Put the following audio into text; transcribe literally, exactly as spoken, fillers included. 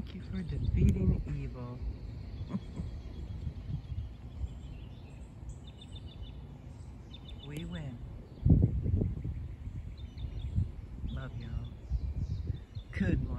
Thank you for defeating evil. We win. Love y'all. Good morning.